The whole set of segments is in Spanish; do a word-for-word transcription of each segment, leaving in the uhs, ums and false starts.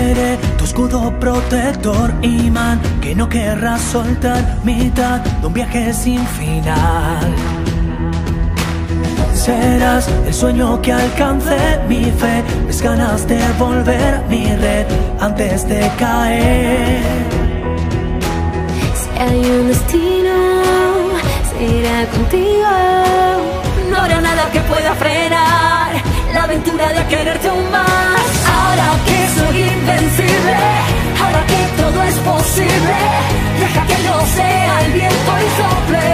Seré tu escudo protector, imán que no querrás soltar, mitad de un viaje sin final. Serás el sueño que alcance mi fe, mis ganas de volver a mi red antes de caer. Si hay un destino, será contigo. No habrá nada que pueda frenar la aventura de quererte aún más. Ahora que soy invencible, ahora que todo es posible, deja que yo sea el viento y sople.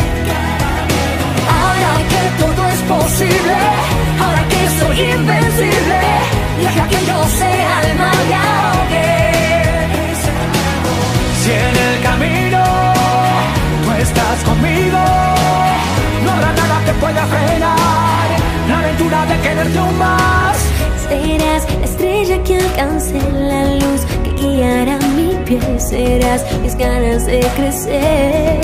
Ahora que todo es posible, ahora que soy invencible, deja que yo sea el mar y ahogue. Si en el camino tú estás conmigo, no habrá nada que pueda frenar la aventura de quererte aún más. Serás la estrella que alcance la luz que guiará mi pie. Serás mis ganas de crecer.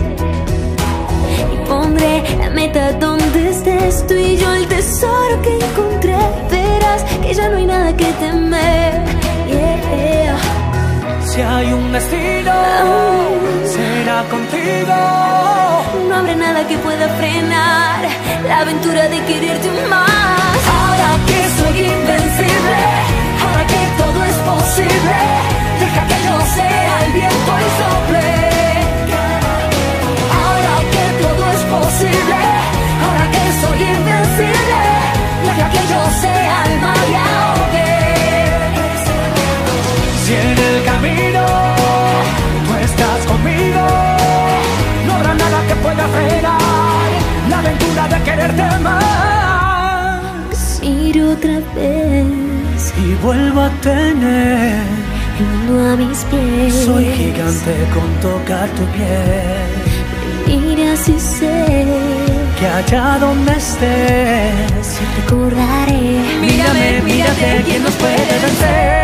Y pondré la meta donde estés, tú y yo el tesoro que encontré. Verás que ya no hay nada que temer. Yeah. Si hay un destino, Oh. será contigo. No habrá nada que pueda frenar la aventura de quererte más. Ahora que soy invencible, ahora que todo es posible, deja que yo sea el viento y sople. Ahora que todo es posible, ahora que soy invencible, deja que yo sea el mar y ahogue. Si en el camino tú estás conmigo, no habrá nada que pueda frenar la aventura de quererte más. Ir otra vez Y vuelvo a tener el mundo a mis pies. soy gigante con tocar tu piel. Mira si sé Que allá donde estés recordaré. mírame, mírate, ¿quién nos puede vencer?